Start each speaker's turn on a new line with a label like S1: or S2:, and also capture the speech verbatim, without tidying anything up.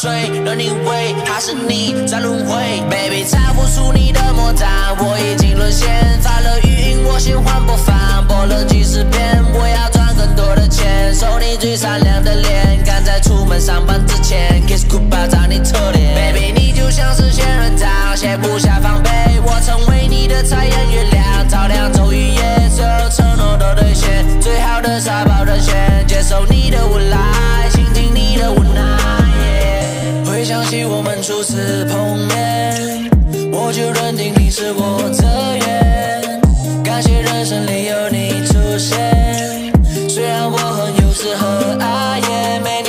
S1: 追，任你为，还是你在轮回 ？Baby， 猜不出你的魔掌，我已经沦陷。发了语音，我先换播放，播了几十遍，我要赚更多的钱，收你最闪亮的脸，赶在出门上班之前 ，kiss goodbye 在你侧脸。Baby， 你就像是仙人掌，卸不下防备，我成为你的彩颜月亮，照亮昼与夜，所有承诺都兑现，最好的沙包人选，接受你的无赖，倾听你的无奈。Yeah、回想起我们初次碰面，我就认定你是我的缘，感谢人生里有你出现，虽然我很幼稚和爱，也没。